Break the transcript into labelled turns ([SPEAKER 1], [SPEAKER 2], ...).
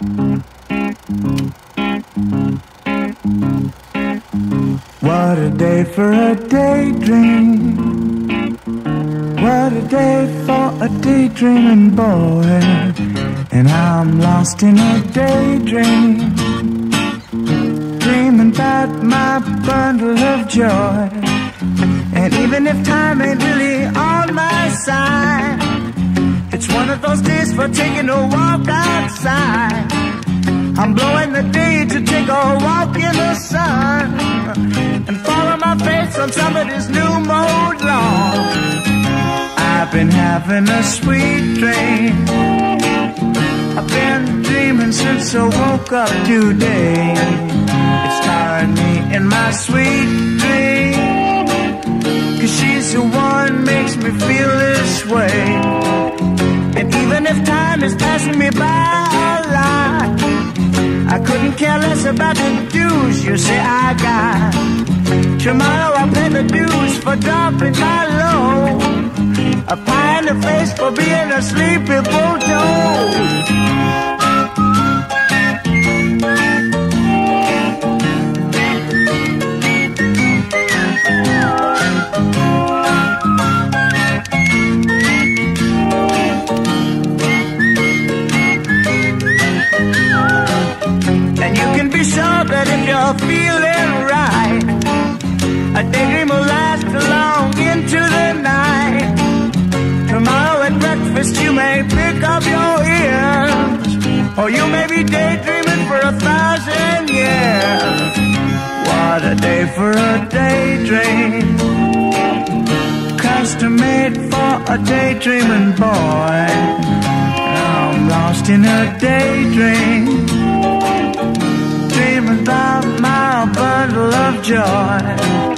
[SPEAKER 1] What a day for a daydream. What a day for a daydreaming boy. And I'm lost in a daydream, dreaming about my bundle of joy. And even if time ain't really on my side, it's one of those days for taking a walk outside. I'm blowing the day to take a walk in the sun and follow my face on somebody's new mode lawn. I've been having a sweet dream. I've been dreaming since I woke up today. It's tiring me in my sweet dream, 'cause she's the one makes me feel this way. And even if time is passing me by a lot, I couldn't care less about the dues you say I got. Tomorrow I'll pay the dues for dropping my load, a pie in the face for being a sleepy bulldog. And you can be sure that if you're feeling right, a daydream will last long into the night. Tomorrow at breakfast you may pick up your ears, or you may be daydreaming for 1,000 years. What a day for a daydream, custom made for a daydreaming boy. I'm lost in a daydream, dreaming about my bundle of joy.